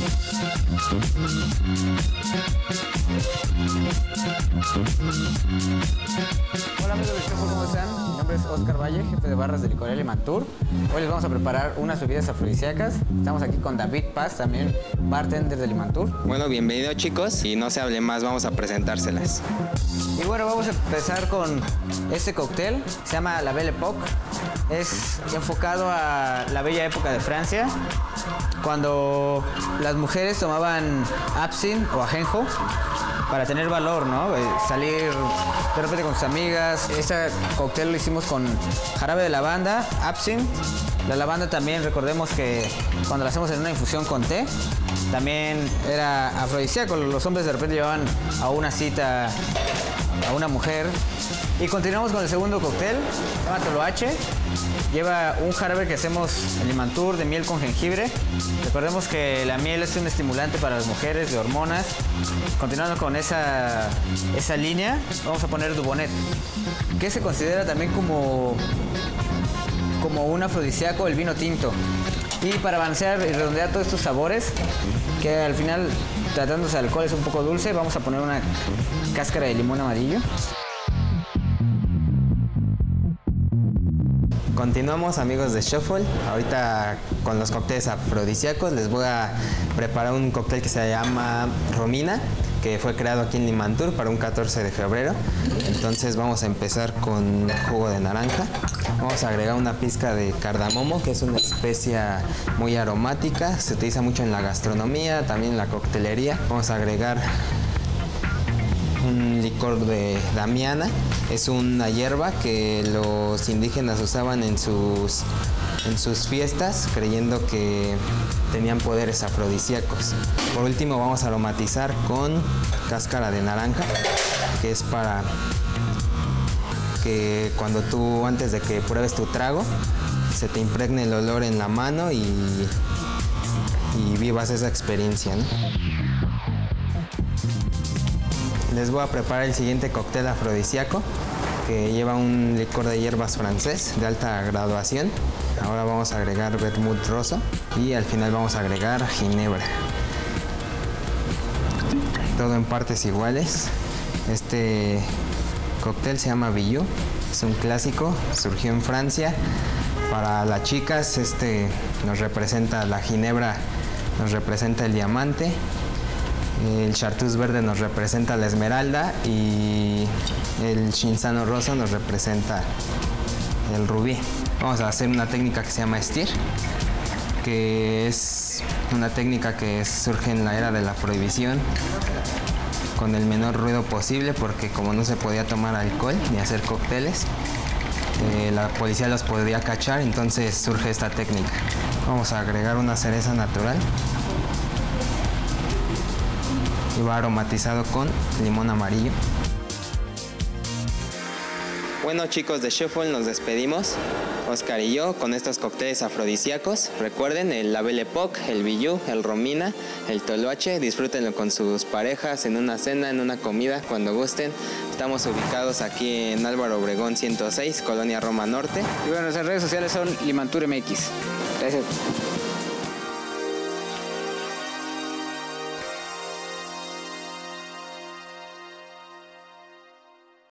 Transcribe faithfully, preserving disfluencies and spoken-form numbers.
Hola amigos de Shuffle, ¿cómo están? Mi nombre es Oscar Valle, jefe de barras de Licorería Limantur. Hoy les vamos a preparar unas bebidas afrodisíacas. Estamos aquí con David Paz, también bartender de Limantur. Bueno, bienvenidos chicos, y no se hable más, vamos a presentárselas. Y bueno, vamos a empezar con este cóctel, se llama La Belle Époque. Es enfocado a la bella época de Francia, cuando las mujeres tomaban absinthe o ajenjo para tener valor, ¿no? Eh, salir de repente con sus amigas. Este cóctel lo hicimos con jarabe de lavanda, absinthe. La lavanda también, recordemos que cuando la hacemos en una infusión con té, también era afrodisíaco. Los hombres de repente llevaban a una cita a una mujer. Y continuamos con el segundo cóctel, se llama Toloache. Lleva un jarabe que hacemos en Limantur de miel con jengibre. Recordemos que la miel es un estimulante para las mujeres de hormonas. Continuando con esa, esa línea, vamos a poner Dubonnet, que se considera también como, como un afrodisíaco, el vino tinto. Y para balancear y redondear todos estos sabores, que al final, tratándose de alcohol, es un poco dulce, vamos a poner una cáscara de limón amarillo. Continuamos amigos de Shuffle, ahorita con los cócteles afrodisíacos. Les voy a preparar un cóctel que se llama Romina, que fue creado aquí en Limantur para un catorce de febrero. Entonces vamos a empezar con jugo de naranja. Vamos a agregar una pizca de cardamomo, que es una especia muy aromática, se utiliza mucho en la gastronomía, también en la coctelería. Vamos a agregar un licor de damiana, es una hierba que los indígenas usaban en sus, en sus fiestas, creyendo que tenían poderes afrodisíacos. Por último vamos a aromatizar con cáscara de naranja, que es para que cuando tú, antes de que pruebes tu trago, se te impregne el olor en la mano y, y vivas esa experiencia, ¿no? Les voy a preparar el siguiente cóctel afrodisíaco, que lleva un licor de hierbas francés de alta graduación. Ahora vamos a agregar vermut rosa y al final vamos a agregar ginebra. Todo en partes iguales. Este cóctel se llama Bijou, es un clásico, surgió en Francia. Para las chicas este nos representa la ginebra, nos representa el diamante. El chartreuse verde nos representa la esmeralda y el cinzano rosa nos representa el rubí. Vamos a hacer una técnica que se llama Stir, que es una técnica que surge en la era de la prohibición, con el menor ruido posible, porque como no se podía tomar alcohol ni hacer cócteles, eh, la policía los podía cachar, entonces surge esta técnica. Vamos a agregar una cereza natural y va aromatizado con limón amarillo. Bueno chicos de Shuffle, nos despedimos, Oscar y yo, con estos cócteles afrodisíacos. Recuerden el La Belle Époque, el Bijou, el Romina, el Toloache. Disfrútenlo con sus parejas, en una cena, en una comida, cuando gusten. Estamos ubicados aquí en Álvaro Obregón ciento seis, Colonia Roma Norte. Y bueno, nuestras redes sociales son Limantur M X. Gracias.